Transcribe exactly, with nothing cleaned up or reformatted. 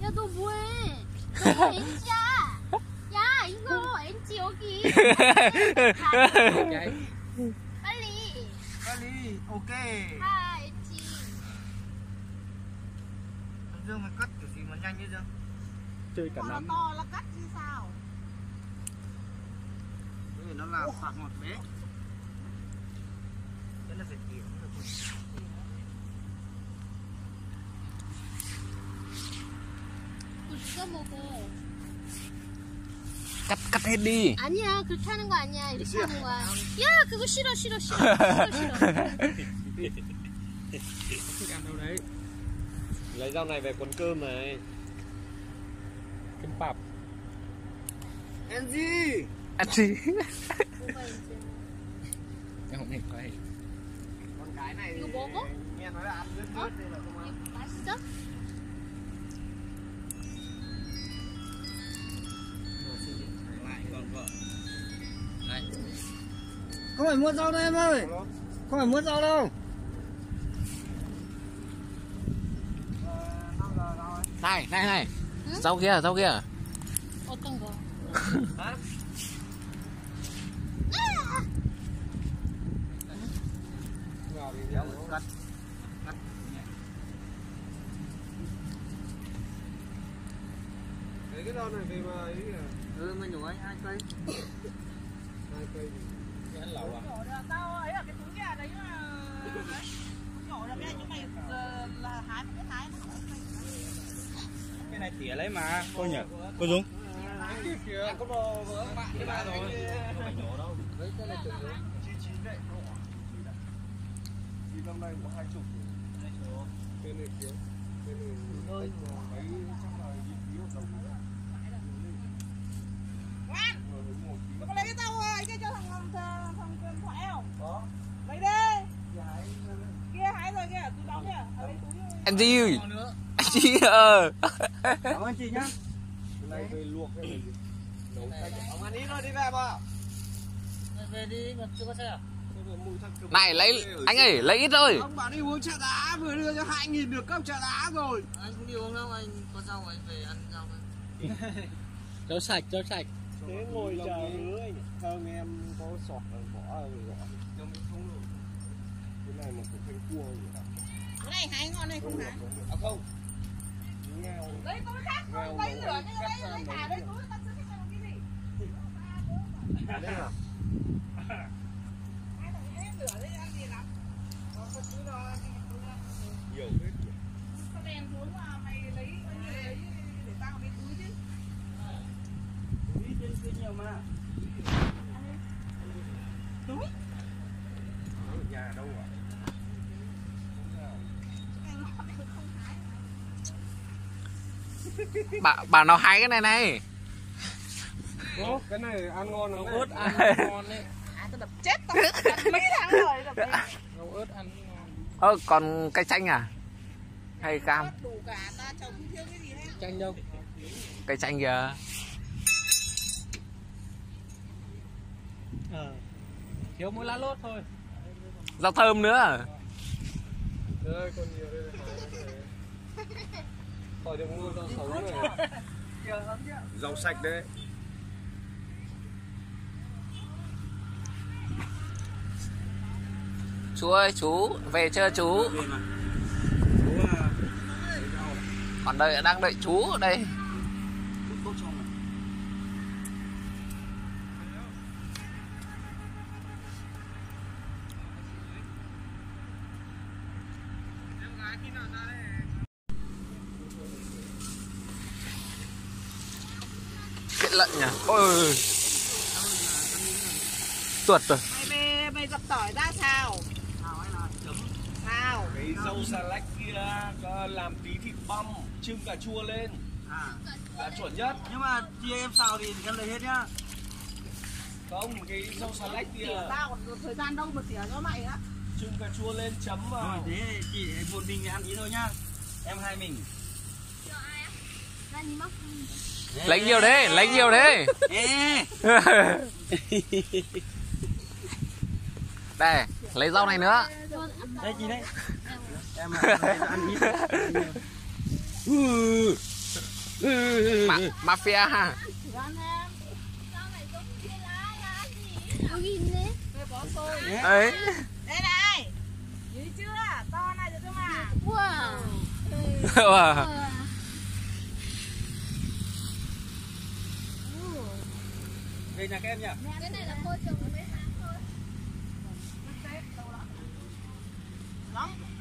야, 너 뭐해? 너 엔지야. 야, 이거 엔지 여기. 빨리. 빨리. Ok. 아, 엔지. Thằng Dương mày cắt kiểu gì mà nhanh như Dương? Chơi cả nắm. To là cắt chứ sao? Thế thì nó là khoảng một bé. Thế là phải kiểu nó được. 그거 누가 먹어? Cắt cắt hết đi. 아니야, 그렇게 하는 거 아니야. 이렇게 하는 거야. 야, 그거 싫어, 싫어, 싫어. 싫어, 싫어. Thích ăn đâu đấy. Lấy rau này về cuốn cơm này. Kim bắp. Enzy. Ăn gì? 뭐가 엔지야? Em không hiểu cái. Con cái này thì 이거 먹어? nghe nói là ăn rất 어? rất nên là không ăn. 맛있어? Lại còn vợ. Đây. Không phải mua rau đâu em ơi. Không phải mua rau đâu. Này, này này. Rau kia, rau kia. 어떤 거? Hả? Vào thì đéo cắt. Cắt. Lấy cái rau này về mà ấy kìa. Ừ, mình nhổ hai cây. Hai cây thì Cái ăn lẩu à? Nhổ được tao ấy ở cái túi kia đấy mà. Đấy. Nhổ được nha, nhưng mày giờ là hái một cái hái nó không phải. Cái này tỉa lấy mà. Thôi nhỉ? Cô Dũng. kìa kìa. Có bò vỡ bạn cái bạn rồi. Không phải nhổ đâu. Đấy cái này chuẩn rồi. chín chín đấy. Thì năm nay có hai chục. Cái này kìa. Cái này ơi mấy chắc là đi ký hợp đồng. Ngoan! Mày có lấy cái tao ấy kia cho thằng thằng thằng thằng thằng thoại không? Có. Lấy đi! Kia hái rồi kìa, túi đóng kìa. Ở đây túi. Ăn gì? Ăn gì ờ. Cảm ơn chị nhá. Cái này về luộc hay là gì? Nấu canh. Ông ăn ít thôi đi về mà. Về đi, mà chưa có xe à? Này lấy anh ơi, lấy ít thôi. Ông bảo đi uống trà đá, vừa đưa cho hai nghìn được cốc trà đá rồi. Anh không đi uống đâu, anh có rau anh về ăn rau thôi. Rau sạch, rau sạch. Thế ngồi chờ hứa anh. Thơm em có sọt bỏ rồi gõ. Không không được. Cái này mà cũng thành cua rồi hả? Cái này hái ngon này không hả? À không. Nghèo. Lấy túi khác thôi, lấy lửa như lấy lấy cả lấy túi, tao chưa thích làm cái gì. Đây à? Hai thằng hết lửa lấy ăn gì lắm. Có có túi đó ăn gì túi đó. Nhiều hết. Sao đèn xuống mà mày lấy coi như lấy để tao lấy túi chứ. Túi trên kia nhiều mà. Túi? Ở nhà đâu à? Anh ngọt này không hái. Bà bà nào hái cái này này. Ô, cái này ăn ngon lắm. Rau ớt ăn ngon đấy. À tao đập chết tao. Mấy tháng rồi đập chết. Rau ớt ăn ngon. Ơ còn cây chanh à? Hay cam? Đủ cả, ta trồng không thiếu cái gì hết. Chanh đâu? Cây chanh kìa. Ờ. Thiếu mỗi lá lốt thôi. Rau thơm nữa. Đây còn nhiều đây là khỏi được mua rau sống này. Rau sạch đấy. Chú ơi, chú về chưa chú? Còn đây đang đợi chú ở đây. Cái lợn nhỉ? Ôi. Tuột rồi. Mày về mày dập tỏi ra xào. Xào. Cái dâu xà lách kia có làm tí thịt băm, trưng cà chua lên. À, là chuẩn nhất. Nhưng mà chia em xào thì em lấy hết nhá. Không, cái dâu xà lách kia. Tỉa tao còn thời gian đâu mà tỉa cho mày á. Trưng cà chua lên chấm vào. Rồi thế chị một mình ăn tí thôi nhá. Em hai mình. Cho ai á? Ra đi móc. Lấy nhiều đấy, lấy nhiều đấy. Ê. Đây, lấy rau này nữa. Đây chị đây. Em ăn ít. Ma mafia ha. Gan em. Rau này giống như cái lá lá gì? Tôi nhìn đấy. Tôi bỏ xôi. Ấy. Đây này. Dữ chưa? To này rồi cơ mà. Wow. Wow. Về nhà các em nhỉ? Cái này là cô trồng mấy tháng thôi. Lắm.